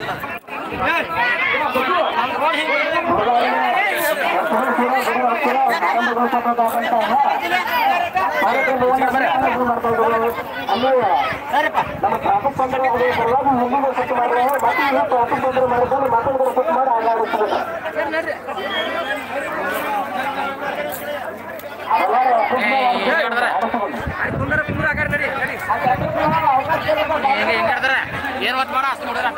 ನಮ್ಮ ಟ್ರಾಫಿಕ್ ಬಂದರೆ ಮುಂದಿನ ಸತ್ತು ಮಾಡಿದ್ರೆ ಮತ್ತೆ ಟ್ರಾಫಿಕ್ ಬಂದರೆ ಮಾಡಿಕೊಂಡು ಮತ್ತೊಂದು ಸತ್ತು ಮಾಡಿ ಆಗಾಡುತ್ತದೆ. ಏನ್ ಮತ್ ಮಾಡ ಅಷ್ಟು ನೋಡಿದ್ರ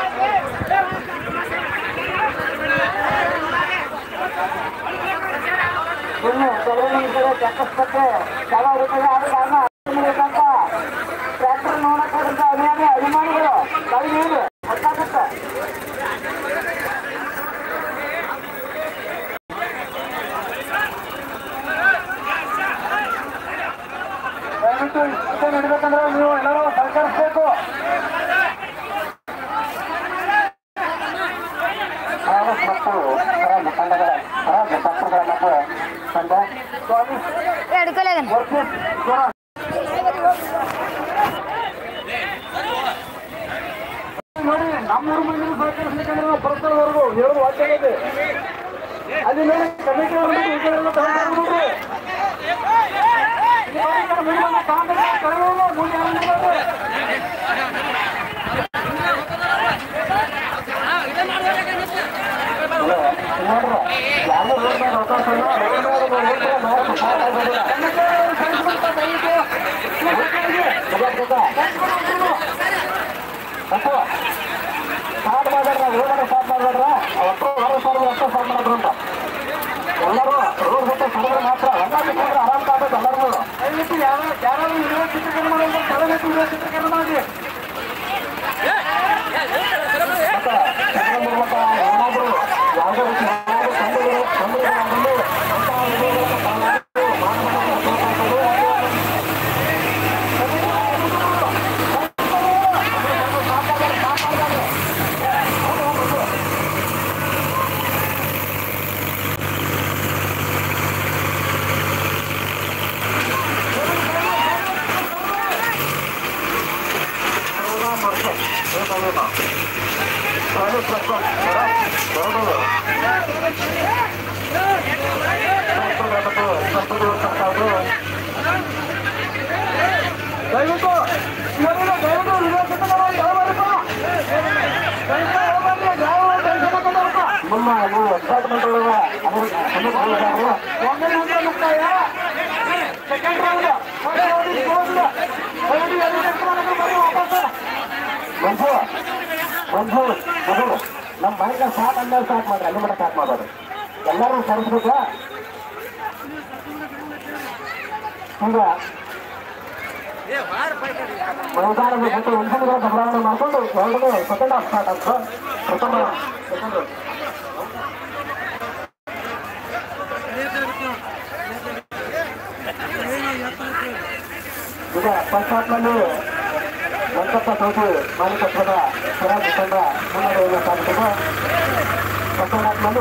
ಇನ್ನು ಕೆಲವೊಂದು ಚಕ್ಕಸ್ಪಕ್ಕೆ ಕೆಲವು ರೂಪಾಯಿ ಆದ ಕಾರಣ ಟ್ರ್ಯಾಕ್ಟರ್ ನೋಡಕ್ಕಂತ ಅಭಿಮಾನಿಗಳು ಕೈ ನೀರು ಗೊತ್ತಾಗುತ್ತೆ. ದಯವಿಟ್ಟು ಇಷ್ಟೇ ನಡಿಬೇಕಂದ್ರೆ ನೀವು ಎಲ್ಲರೂ ಸಹಕರಿಸಬೇಕು. ಮತ್ತು ಮುಖಂಡಗಳ ಶಾಸ್ತ್ರಗಳ ಮತ್ತು ತಂಡ ನೋಡಿ ನಮ್ಮೂರು ಮಂದಿನ ಸಹಕರಿಸಬೇಕಂದ್ರೆ ನಾವು ಪರಸ್ಪರವರೆಗೂ ಹೇಳೋದು ವಾಕ್ಯ ಇದೆ. ಅಲ್ಲಿ ಮೇಲೆ ಕಮಿಟಿ ಸ್ಟಾರ್ಟ್ ಮಾಡ್ರ ರೋಡ್ ಸ್ಟಾರ್ಟ್ ಮಾಡ್ರ ಒಟ್ಟು 6,000 ವರ್ಷ ಸ್ಟಾರ್ಟ್ ಮಾಡಿದ್ರು ಅಂತ ಎಲ್ಲರೂ ರೋಡ್ ಜೊತೆ ಸಡಿದ್ರೆ ಮಾತ್ರ ಎಲ್ಲ ಆರಾಮ್ ಕಾಬೇಕು. ಎಲ್ಲರೂ ದಯವಿಟ್ಟು ಯಾರು ಇರುವ ಚಿತ್ರೀಕರಣ ಮಾಡೋದು ತಲೆಬಿಟ್ಟು ಇರುವ ಚಿತ್ರೀಕರಣ ಮಾಡಿ ಮತ್ತೆ ಏನಾದರೂ ಯಾವುದೇ ರೀತಿ ದಯವಿಟ್ಟು ನಿಮ್ಮ ನೀವು ಎಕ್ಸೈಟ್ಮೆಂಟ್ ಒಳಗೆ ಒಂದೇ ನಂತರ ಮುಕ್ತಾಯ ಸೆಕೆಂಡ್ ರೌಂಡ್ ಮಂಜು ಮೊದಲು ನಮ್ಮ ಮನೆಗೆ ಸ್ಟಾರ್ಟ್ ಅಂದಾಗ ಸ್ಟಾರ್ಟ್ ಮಾಡ್ರಿ. ಅಲ್ಲಿ ಮಟ್ಟ ಸ್ಟಾರ್ಟ್ ಮಾಡೋದು ಎಲ್ಲರೂ ಸರಿಸ್ಬೇಕು. ಈಗ ಮೈದಾನದ ಜೊತೆ ಒಂದ್ಸಲ ಬದಲಾವಣೆ ಮಾಡಿಕೊಂಡು ಎರಡನೇ ಸೆಕೆಂಡ್ ಹಾಫ್ ಸ್ಟಾರ್ಟ್ ಅಂತ ಪ್ರಥಮ ಸೆಕೆಂಡ್ ಈಗ ಫಸ್ಟ್ ಹಾಫ್ನಲ್ಲಿ ವೆಂಕಪ್ಪ ಚೌಟಿ ಮಾಲೀಕತ್ವದ ಸ್ವರಾಜ್ ತಂಡ ಮುನ್ನಡೆಯನ್ನು ಸಾಧಿಸಿದೆ. ಸೆಕೆಂಡ್ ಹಾಫ್ನಲ್ಲಿ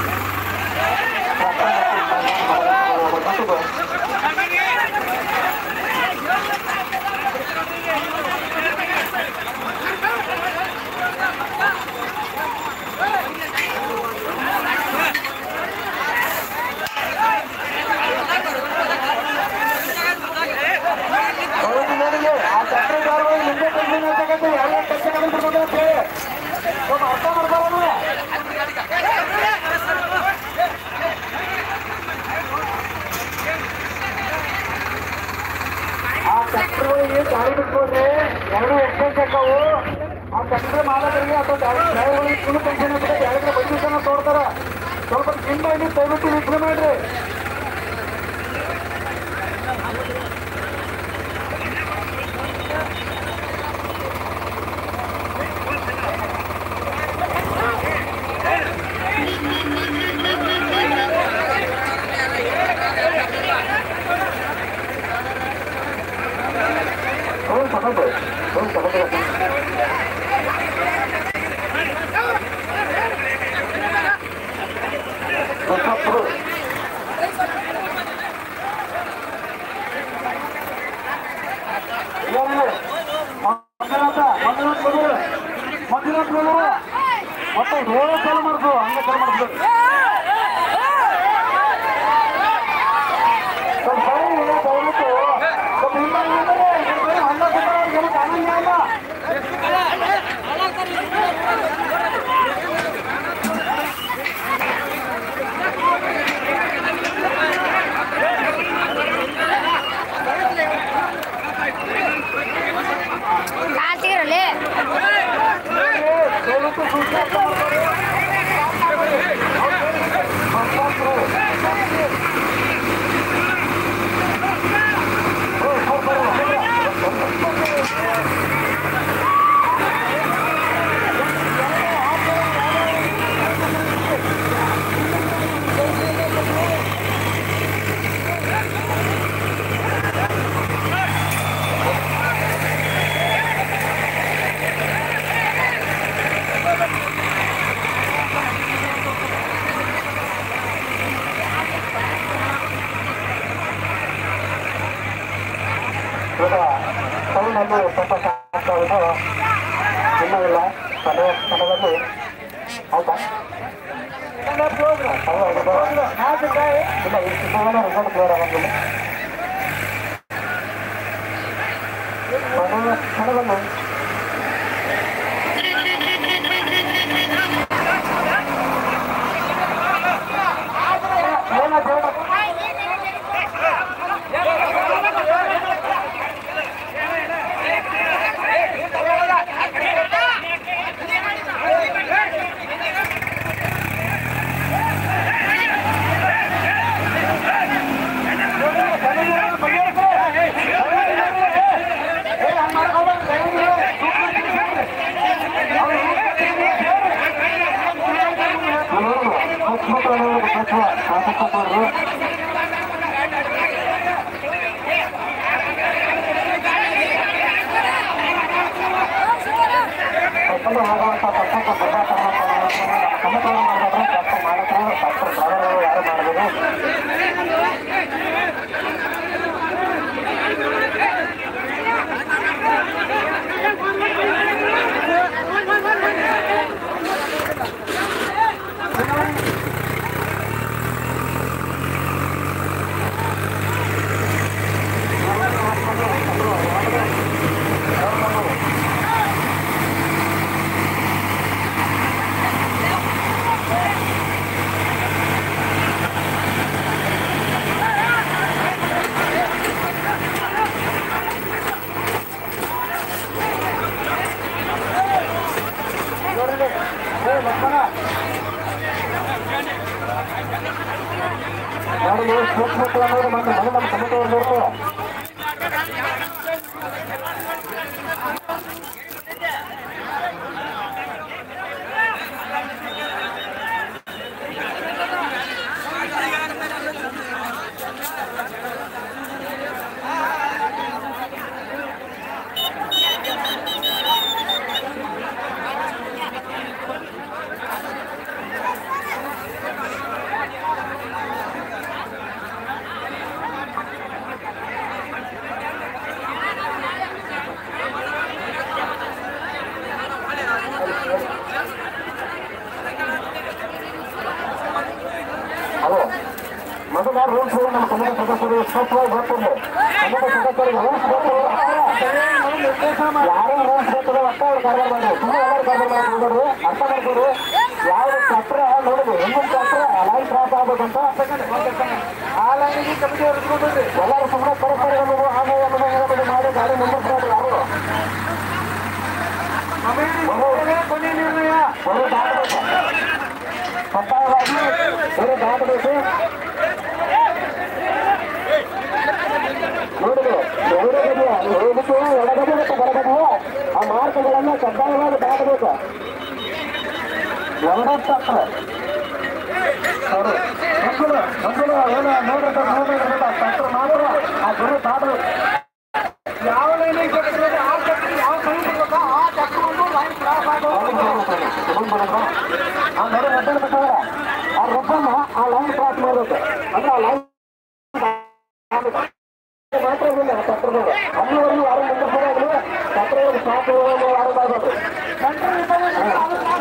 ಅರ್ಥ ಮಾಡ್ಕೊಳ್ಳೋಣ. ಆ ಟ್ರ್ಯಾಕ್ಟರ್ಗಳಿಗೆ ಗಾಡಿ ಬಿಟ್ಕೊಂಡ್ರೆ 2 ಎಕ್ಸ್ಚೇಂಜ್ ಹಾಕವು. ಆ ಟ್ರ್ಯಾಕ್ಟರ್ ಮಾಲಕರಿಗೆ ಅಥವಾ ಡ್ರೈವರ್ಗಳಿಗೆ ಫುಲ್ ಪೆನ್ಷನ್ ಹಾಕಿದ್ರೆ 2 ಬಡ್ಡಿಸನ್ನ ತೋಡ್ತಾರ. ಸ್ವಲ್ಪ ಚಿಂತಾಗಿ ದಯವಿಟ್ಟು ವೀಕ್ಷಣೆ ಮಾಡ್ರಿ. ಮತ್ತೆ ಹೇಳೋ ಚಾಲು ಮಾಡ್ದು ಹಂಗೆ ಚಾಲು ಮಾಡ್ಬೇಕು ಸ್ವಲ್ಪ ದಯವಿಟ್ಟು ಸ್ವಲ್ಪ ಹಣ್ಣ ಏನಕ್ಕೆ ಆನಂದ ಇಲ್ಲ ಕಾತಿರಲಿ ಈಗ ಸೈನಲ್ಲಿ ಸ್ವಲ್ಪ ಆಗ್ತಾ ಇದೆ ಇನ್ನೂ ಇಲ್ಲ ಸಮಯದಲ್ಲಿ ಆಯ್ತಾ ಇಲ್ಲ ಇಷ್ಟು ರಿಸಲ್ಟ್ ಕ್ಲಿಯರ್ ಆಗಂಗಿಲ್ಲ ಕ್ಷಣದಲ್ಲಿ ಯಾರು ಮಾಡಬಹುದು ಸೂಕ್ಷ್ಮತೆ ಮತ್ತೆ ನಮ್ಮ ಸಮಸ್ಯೆ ಮೊದಲ ರೂಲ್ಸ್ ನಮ್ಮ ಕನ್ನಡ ಸದಸ್ಯರು ಸ್ಪಷ್ಟವಾಗಿ ಗೊತ್ತಿರಲಿ ಕನ್ನಡ ಸದಸ್ಯರಿಗೆ ರೂಲ್ಸ್ ಗೊತ್ತಿಲ್ಲ ಯಾರೇ ರೂಲ್ಸ್ ಗೊತ್ತಿರೋ ಅರ್ಥ ಅವ್ರು ಕಾರ್ಯ ಮಾಡಿ ಸುಮ್ಮನೆ ಎಲ್ಲರೂ ಕಾರ್ಯ ಮಾಡ್ಕೊಡ್ರಿ ಅರ್ಥ ಮಾಡ್ಕೊಡ್ರಿ ಯಾವ ಚಕ್ರ ನೋಡಿದ್ರಿ ಹಿಂದಿನ ಚಕ್ರ ಲೈನ್ ಕ್ರಾಸ್ ಆಗ್ಬೇಕಂತ ಆ ಲೈನಿಗೆ ಕಮಿಟಿ ಇರ್ಸ್ಕೊಡ್ರಿ ಎಲ್ಲರೂ ಸುಮ್ಮನೆ ಪರಸ್ಪರ ಅನ್ನೋದು ಆಮೇಲೆ ಅನ್ನೋದು ಮಾಡಿ ಗಾಡಿ ಮುಂದಿಸ್ತಾರೆ ಯಾರು ಕೊನೆ ನಿರ್ಣಯ ಬರೀ ದಾಟಬೇಕು ಕಡ್ಡಾಯವಾಗಿ ಬರೀ ದಾಟಬೇಕು ನೋಡಿದ್ರು ಎರಡೇ ಬದಿಯ ಹೋಗಬೇಕು ಎಡಬದಿ ಮತ್ತು ಬಲಬದಿಯ ಆ ಮಾರ್ಗಗಳನ್ನು ಕಡ್ಡಾಯವಾಗಿ ದಾಟಬೇಕು ಎರಡೂ ಚಕ್ರ ನೋಡ್ರಿ ಚಕ್ರ ಮಾತ್ರ ಆ ಗುರು ದಾಟಬೇಕು ಯಾವ ಲೈನಿಗೆ ಆ ಚಕ್ರ ಯಾವ ಸೈನ್ ಬರ್ಬೇಕು ಆ ಚಕ್ರವನ್ನು ಲೈನ್ ಕ್ರಾಸ್ ಆಗೋದು ಆ ನಡು ಮಧ್ಯ ಆ ರಬ್ಬನ್ನ ಆ ಲೈನ್ ಕ್ರಾಸ್ ಮಾಡಬೇಕು ಅಂದ್ರೆ ಆ ಲೈನ್ ಮಾತ್ರ ಇಲ್ಲ ಚಕ್ರದಲ್ಲಿ ಅಲ್ಲಿವರೆಗೂ ಯಾರು ಮುಂದೆ ಚಕ್ರದಲ್ಲಿ ಸಾಕು ಯಾರು ಮಾಡಬೇಕು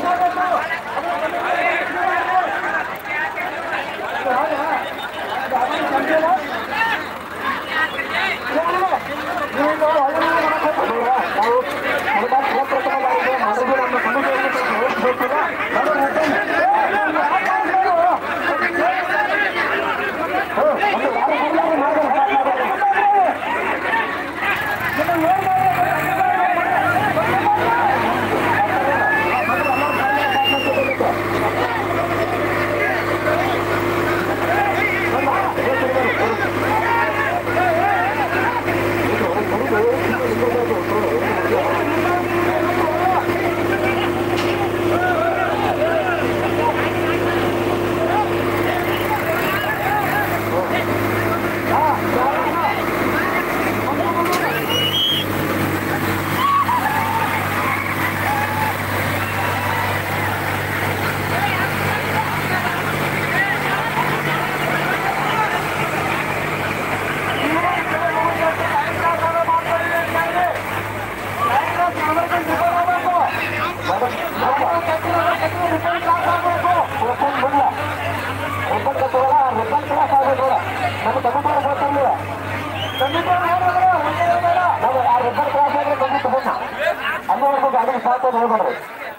ಹಾಕೋದು ಹೋಗ್ಬೇಡ್ರಿ.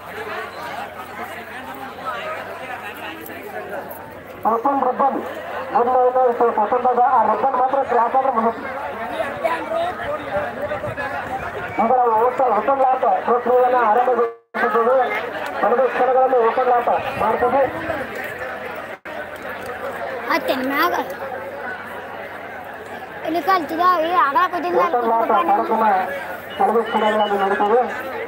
ಪರ್ಸನ್ ರಬ್ಬನ್ ಮೊದಲು ಇತ್ತು ಪರ್ಸನ್ದಾಗ ಆ ರಬ್ಬನ್ ಮಾತ್ರ ಕ್ರಾಸ್ ಆದ್ರೆ ಮುಗಿತು. ಈಗ ನಾವು ಓಪನ್ ಲಾಟ ಪ್ರಕ್ರಿಯೆಯನ್ನು ಆರಂಭಗೊಳಿಸಿದ್ದೇವೆ. ಒಂದು ಕ್ಷಣಗಳಲ್ಲಿ ಓಪನ್ ಲಾಟ ಮಾಡ್ತೀವಿ. ಮ್ಯಾಗ ಇಲ್ಲಿ ಕಲ್ತಿದ್ದಾವೆ ಆಗಾಕೋದಿಲ್ಲ ಓಪನ್ ಲಾಟ ಕಾರ್ಯಕ್ರಮ ಕೆಲವು ಕ್ಷಣಗಳಲ್ಲಿ ನಡೀತೀವಿ.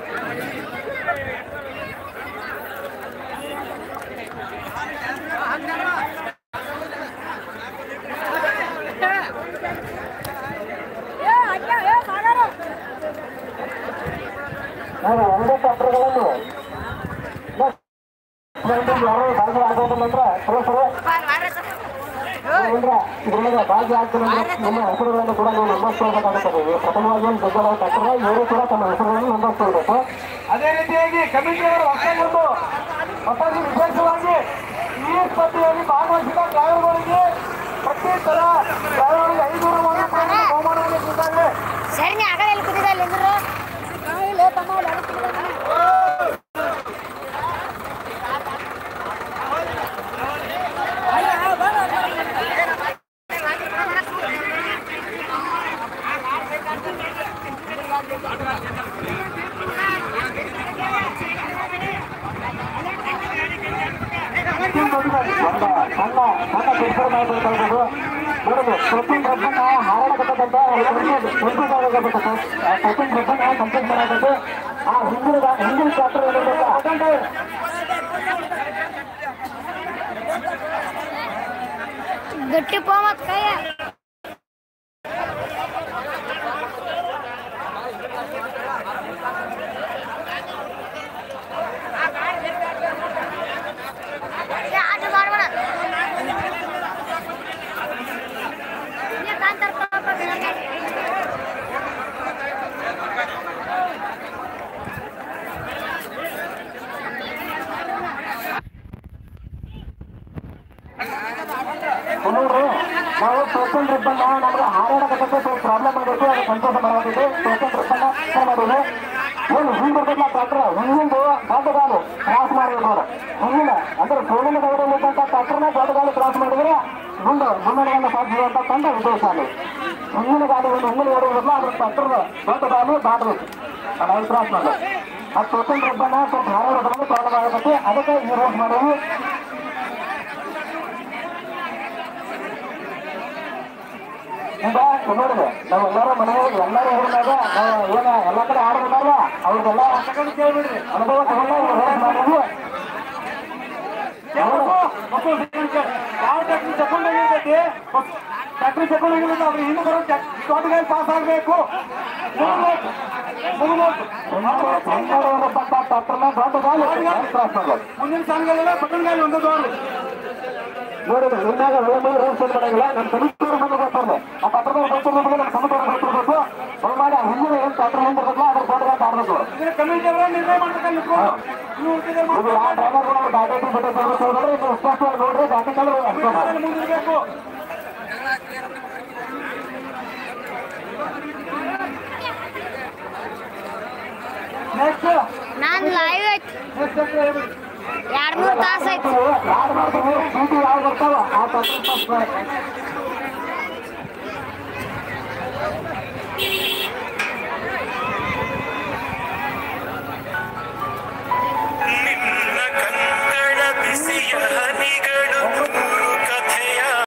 ನಾನು ಒಂದೇ ಪಾತ್ರಗಳನ್ನು ಯಾರು ಭಾಗಿ ಆಗೋದಿಲ್ಲ ಅಂದ್ರೆ ಇದರೊಳಗೆ ಭಾಗಿ ಆಗ್ತದೆ ನಿಮ್ಮ ಹೆಸರುಗಳನ್ನು ಕೂಡ ನೀವು ನೋಂದಾಯಿಸಬೇಕಾಗುತ್ತದೆ. ಪ್ರಥಮವಾಗಿ ಒಂದು ದೊಡ್ಡ ಪಾತ್ರ ಇವರು ಕೂಡ ತಮ್ಮ ಹೆಸರುಗಳನ್ನು ನೋಂದಾಯಿಸಬೇಕು. ಅದೇ ರೀತಿಯಾಗಿ ಕಮಿಟಿಯವರು ಹೊಸದಾಗಿ ವಿಶೇಷವಾಗಿ ಈ ಸ್ಪರ್ಧೆಯಲ್ಲಿ ಭಾಗವಹಿಸಿದ ಡ್ರೈವರ್ಗಳಿಗೆ ಪ್ರತಿ ಸಲ ಡ್ರೈವರ್ಗೆ 500 ಬಹುಮಾನವನ್ನು ನೀಡಿದ್ದಾರೆ. ಸರಿ ನೀ ಆಗಲ್ಲ ಎಲ್ಲಿ ಕೂತಿದ್ದ ಅಲ್ಲಿ ಅಂದ್ರು ಸಣ್ಣ ಕೆಲಸ ಮಾಡಬೇಕಾಗ್ಬೋದು. ನೋಡೋದು ಸಚಿನ್ ರಬ್ಬನ್ ಹಾರಾಡಕತ್ತಂತ ಸಚಿನ್ ರಬ್ಬನ್ ಕಂಪ್ಲೀಟ್ ಮಾಡಬೇಕು. ಆ ಹಿಂದಿನ ಚಾಪ್ಟರ್ ಗಟ್ಟಿ ಮತ್ ಕೈ ನೋಡ್ರಿ ನಾವು ಸಚಿನ್ ರಬ್ಬನ್ ನಮ್ಗೆ ಹಾರಾಡಕತ್ತಂತ ಪ್ರಾಬ್ಲಮ್ ಆಗೈತೆ. ಅದು ಸಂತೋಷ ಮಾಡಬೇಕು. ಸಚಿನ್ ರಬ್ಬನ್ ಮಾಡೋದು ಏನು ಹಿಂದೆ ಬರ್ತಲ್ಲ ಟ್ರ್ಯಾಕ್ಟರ್ ಹಿಂದಿಂದು ದೊಡ್ಡಗಾಲು ಕ್ರಾಸ್ ಮಾಡಬೇಕು. ಹಿಂದಿನ ಅಂದ್ರೆ ಸೋಲಿನ ಗೌರವಿದ್ದಂಥ ಟ್ರ್ಯಾಕ್ಟರ್ನ ದೊಡ್ಡಗಾಲು ಕ್ರಾಸ್ ಮಾಡಿದ್ರೆ ಮುನ್ನಡೆಯನ್ನು ಸಾಧಿಸುವಂತ ತಂಡ ಉದ್ದೇಶ ಅದು. ಹಿಂದಿನ ಗಾಡಿಯನ್ನು ಹಿಂದಿನ ಹೊಡೆಯೋದಿಲ್ಲ, ಅದ್ರ ಟ್ರ್ಯಾಕ್ಟರ್ ದೊಡ್ಡಗಾಲು ದಾಟಬೇಕು. ಅದು ಕ್ರಾಸ್ ಮಾಡೋದು. ಅದು ಸಚಿನ್ ರಬ್ಬನ್ ಸ್ವಲ್ಪ ಹಾರಾಡೋದ್ರಲ್ಲಿ ಪ್ರಾಬ್ಲಮ್ ಆಗಬೇಕು. ಅದಕ್ಕೆ ಈ ರೇಸ್ ಮಾಡೋದು. ಈಗ ನೋಡಿದೆ ನಾವೆಲ್ಲರೂ ಮನೆಯಲ್ಲಿ ಎಲ್ಲರೂ ಹೇಳಿದಾಗ ನಾವು ಏನ ಎಲ್ಲ ಕಡೆ ಆಡೋದಲ್ಲ ಅವ್ರಿಗೆಲ್ಲ ಕೇಳ್ಬಿಡ್ರಿ ಅನುಭವ ತಗೊಂಡು ಮಾಡಿದ್ವಿ. ಯಾವ ಟ್ಯಾಕ್ಟ್ರಿ ತಗೊಂಡೋಗಿರ್ತೈತಿ ಟ್ಯಾಕ್ಟ್ರಿ ತಗೊಂಡೋಗಿರೋದು ಅವ್ರಿಗೆ ಹಿಂದೆ ಬರೋ ತೋಟಗಾಯಿ ಪಾಸ್ ಆಗಬೇಕು. ಮುಂದಿನ ಸಾಲಗಳೆಲ್ಲ ಪಟ್ಟಣಗಾಯಿ ಒಂದು ದೊಡ್ಡ ನೋಡಿದ್ರೆ ನಿನ್ನಾಗ ರೂಲ್ಸ್ ಏನ್ ಮಾಡಂಗಿಲ್ಲ. ನಮ್ಮ ಸಮಿತಿಯವರು ಮುಂದೆ ಬರ್ತಾರೆ. ಆ ಪತ್ರದಲ್ಲಿ ಬರ್ತಿರ್ಬೇಕು, ನಮ್ಮ ಸಮಿತಿಯವರು ಬರ್ತಿರ್ಬೇಕು. ಅವ್ರು ಮಾಡಿ ಆ ಹಿಂದಿನ ಏನು ಪಾತ್ರ ಹಿಂದಿರ್ಬೇಕಲ್ಲ ಅದ್ರ ತೋಟಗಾಯಿ ಆಡಬೇಕು. ಇದು ಆ ಡ್ರೈವರ್ಗಳು ಬ್ಯಾಟರಿ ಬಿಟ್ಟು ನೋಡ್ರಿ ನೀವು ಸ್ಪಷ್ಟವಾಗಿ ನೋಡ್ರಿ ಬ್ಯಾಟಿಂಗಲ್ಲಿ ಮುಂದಿರ್ಬೇಕು. ನೆಕ್ಸ್ಟ್ ನಾನು ಲೈವ್ ಐತಿ 2-3 ತಾಸು ಐತಿ. ಯಾರು ಮಾಡ್ತಾರೆ ಯಾವ ಬರ್ತಾವ ಆ